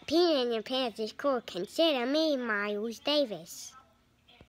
peeing in your pants is cool. Consider me Miles Davis.